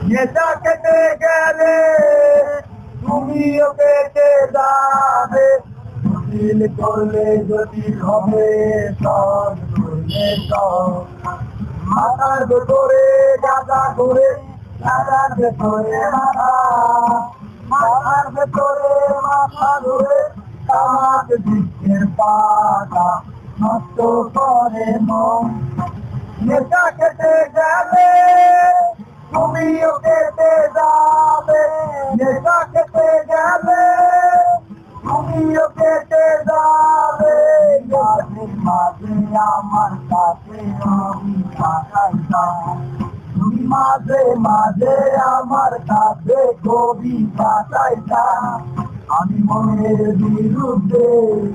নেশা কেটে গেলে তুমিও কেটে যাবে, জটিল করলে জটিল হবে সব করলে সব। মাথার ভেতরে গাঁজা ঘুরে, গাঁজার ভেতরে মাথা, মাথার ভেতরে মাথা ঘুরে, তামাক বৃক্ষের পাতা নষ্ট করে মন। নেশা কেটে গেলে তুমিও কেটে যাবে, নেশা কেটে গেলে তুমিও কেটে যাবে। মাঝে মাঝে আমার কাছে আমি পাঠাইতাম, তুমি মাঝে মাঝে আমার কাছে কবিতা চাইতাম। আমি মনের বিরুদ্ধে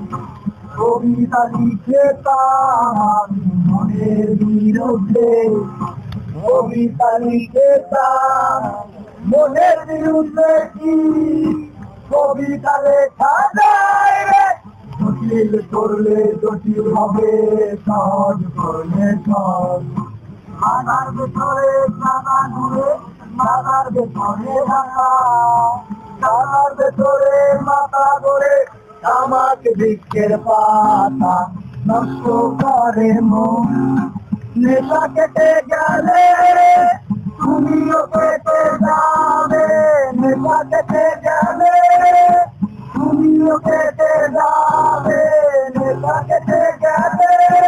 কবিতা লিখেতাম, আমি মনের বিরুদ্ধে কবিতা লিখেতাম। মনের বিরুদ্ধে কি কবিতা লেখা যায় রে? জটিল করলে জটিল হবে, সহজ করলে সহজ। মাথার ভেতরে গাঁজা ঘুরে, মাথার ভেতরে মাথা, মাথার ভেতরে মাথা ঘুরে, তামাক বৃক্ষের পাতা নষ্ট করে মন। নেশা কেটে গেলে তুমিও কেটে যাবে, নেশা কেটে গেলে তুমিও কেটে যাবে, নেশা কেটে গেলে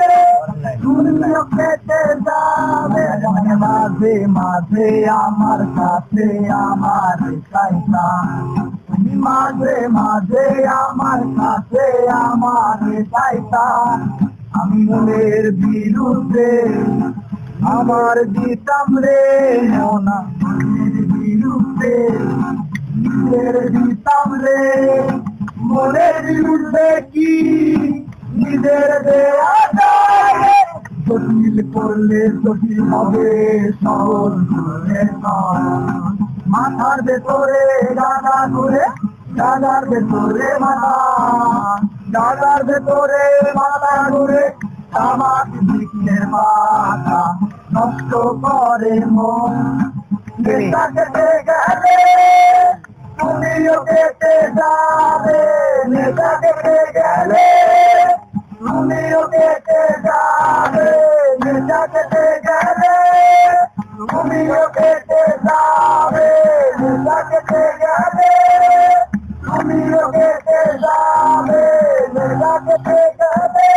তুমিও কেটে যাবে। মাঝে মাঝে আমার কাছে আমার চাইতা, তুমি মাঝে মাঝে আমার কাছে আমার চাইতা। আমি মনের বিরুদ্ধে আমার দিতাম রে মনা, মনের বিরুদ্ধে নিজের দিতাম রে। মনের বিরুদ্ধে কি নিজের দেয়া যায়? জটিল করলে জটিল হবে, সহজ করলে সহজ। মাথার ভেতরে গাঁজা ঘুরে, গাঁজার ভেতরে মাথা, গাঁজার ভেতরে মাথা ঘুরে, তামাক বৃক্ষের পাতা নষ্ট করে মন। নেশা কেটে গেলে তুমিও কেটে যাবে, নেশা কেটে গেলে তুমিও কেটে যাবে, নেশা কেটে গেলে তুমিও কেটে যাবে, নেশা কেটে গেলে তুমিও কেটে যাবে, নেশা কেটে গেলে।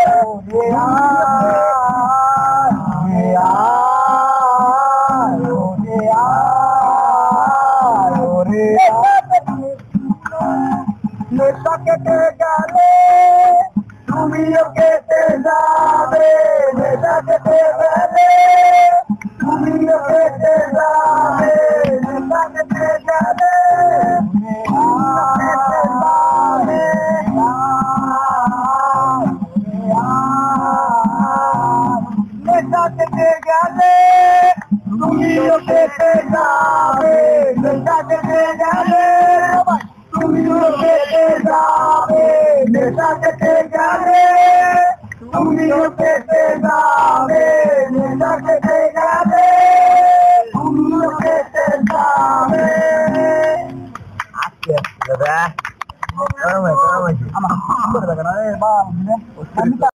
নেশা কেটে গেলে তুমিও কেটে যাবে, নেশা কেটে গেলে তুমিও কেটে যাবে, নেশা কেটে গেলে নেশা কেটে গেলে তুমিও কেটে যাবে, নেশা কেটে গেলে তুমিও কেটে যাবে, নেশা কেটে গেলে তুমিও কেটে যাবে, নেশা কেটে গেলে তুমিও কেটে যাবে। আজকে দাদা আমার